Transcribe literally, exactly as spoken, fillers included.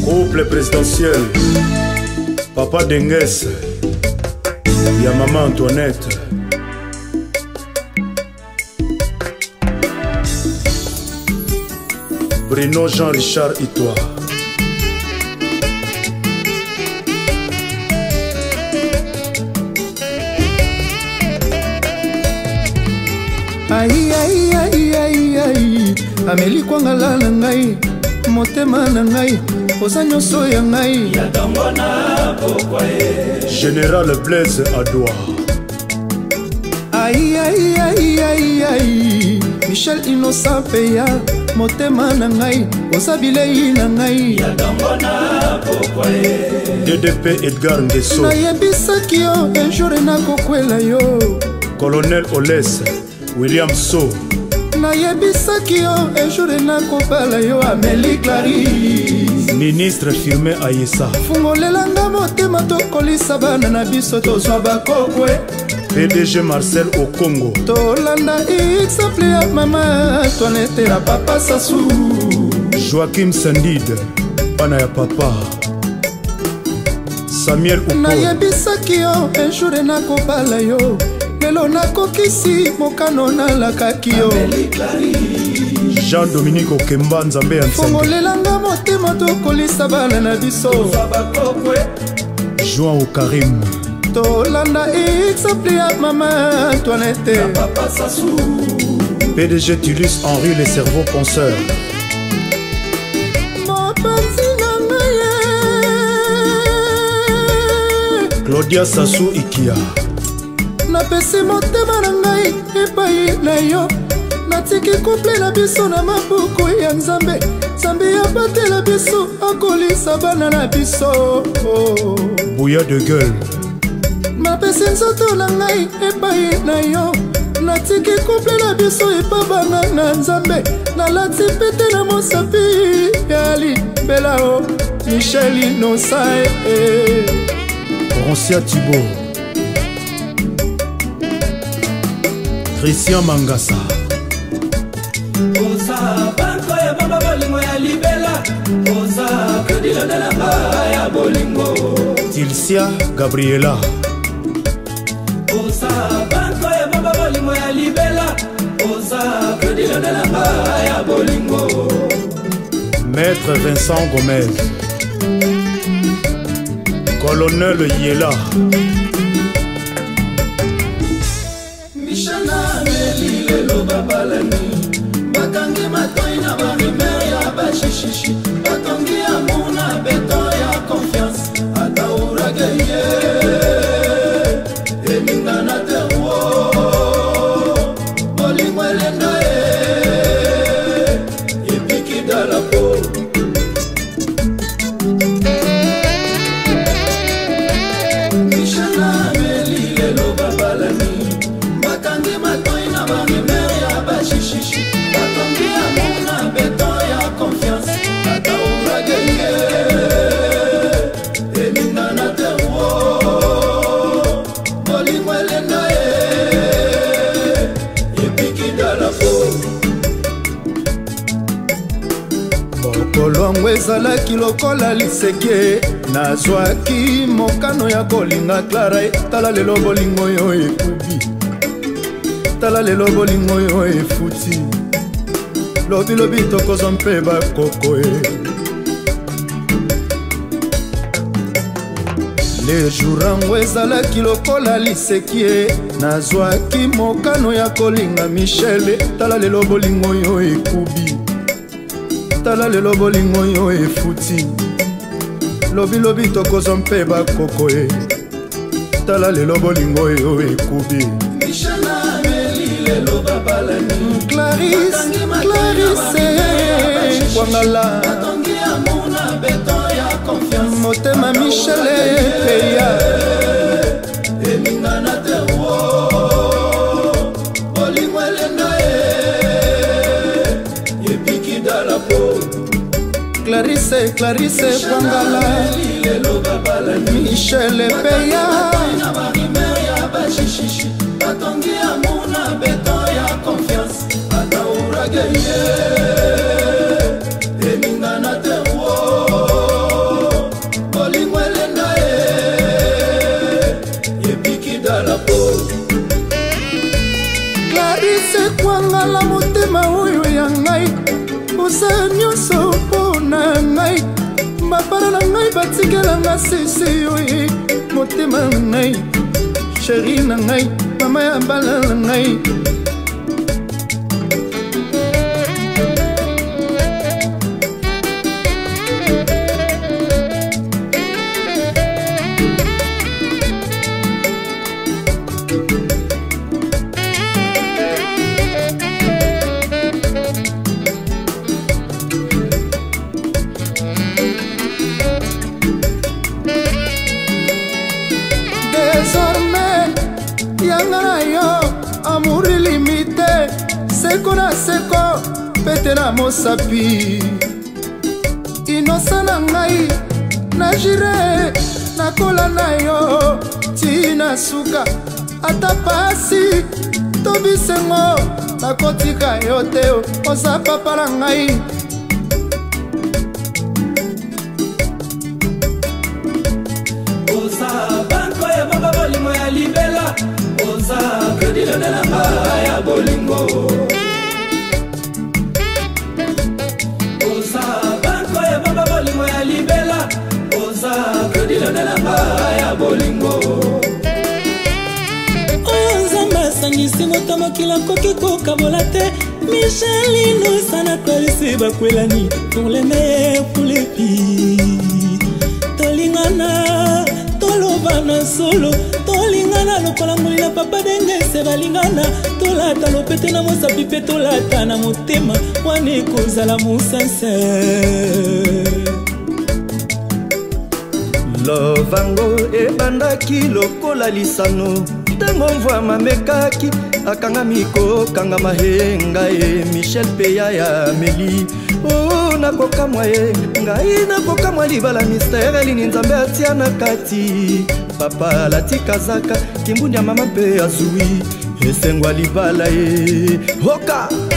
Couple présidentiel, Papa Dengues, ya Maman Antoinette. Bruno Jean-Richard Itoa. Aïe aïe aïe aïe aïe, Amélie Kwangala na ngai, motema na ngai, oza nyonso ya ngai. Général Blaise Adoua. Aïe aïe aïe aïe aïe, Michel Innocent Peya, motema na ngai, oza bilei na ngai. D D P Edgar Ngeso. Nayebisaki yo un jour nakokwela yo. Colonel Oles William So. Nayebisaki yo un jour nakobala yo. Amélie Clarisse. Ministre Firmin Ayessa. Fungolelanga motema tokolisa bana na biso tozwa bakokwe. P D G Marcel Okongo. Tolanda exemple ya Maman Antoinette na Papa Sassou. Joachim Sandide bana ya papa. Samuel Uko. Nayebisaki yo un jour nakobala yo. Lelo nakokisi mokano nalakaki yo. Jean-Dominique Okemba Nzambe ya Nsengo. Fongolelanga motema tokolisa bana na biso. Joan Okarim. Tolanda exemple ya Maman Antoinette. P D G Tulus Henri le cerveau penseur. Claudia Sassou Ikia. Napesi motema na ngai epai na yo. Natiki couple na biso na mabuku ya Nzambe. Nzambe abatela biso akolisa bana na biso. Bouya de gueule. Napesi nzoto na ngai epai na yo. Natiki couple na biso epabanga na Nzambe. Nalati pete na mosapi ya libela o. Michel Innocent Roncia Thibault. Christian Mangasa. Oza banko ya baba bolingo ya libela. Oza kadila de la ya bolingo. Tilsia Gabriela. Oza banko ya baba bolingo ya libela. Oza kadila de la ya bolingo. Maître Vincent Gomez. Colonel Yela. Mishana Amélie lelo babalani. Batangi matoi na barimer ya bashishishi. Batangi amuna beton ya confiance. Ataura gaye. Eninga na terwo. Bolingo elenda e. Yepiki dala po. Kolongo ezalaki lokola liseke. Nazwaki mokano ya kolinga Clara. Tala lelo bolingo yo ekubi. Tala lelo bolingo yo efuti. Lobi lobi tokozwa mpe bakoko e. Le jourango ezalaki lokola liseki. Nazwaki mokano ya kolinga Michel. Tala lelo bolingo yo ekubi. Tala lelo bolingo yo efuti. Lobi lobi tokozwa mpe bakoko e. Tala lelo bolingo yo ekubi. Mishana Amélie lelo babalani. Clarisse, Clarisse Kwangala. Batangi amuna beton ya confiance. Motema Michel Peya. Eninga na terwo. Bolingo elenda e. Yepiki dala po. Clarisse, Clarisse Kwangala. Michel Peya. Batangi amuna beton ya confiance. Ataura gaye. Eninga na terwo. motema oyo ya ngai oza nyonso mpo na ngai bapana na ngai batikelanga sese oye motema na ngai sheri na ngai mama ya bala na ngai amour illimité seko na seko pete na mosapi inosa na ngai na jire nakola na yo tina suka ata pasi tobisengo nakotika yo te oza papa na ngai oza banko ya baba bolimo ya libela oza kredile na namba ya bolingo oza banko ya baba bolimo ya libela oza kredile na namba ya bolingo oyo nzambe asangisi moto mokili akoki kokabola te Michelino sana kolisi bakwelani pour les meilleurs pour les pires tolingana tolobana solo tolingana lokola molina papa denge se balingana tolata lopete na mosapi pe tolata na motema wana ekozala mosansere lovango ebandaki lokola lisano ntango mvwa mamekaki akangami kokanga mahenga e Michel peya ya meli o nakokamwa ye ngai nakokamwa libala mistere elini nzambe atia na kati papa latikazaka kimbuni ya mama mpe azwi esengwa libala ye hoka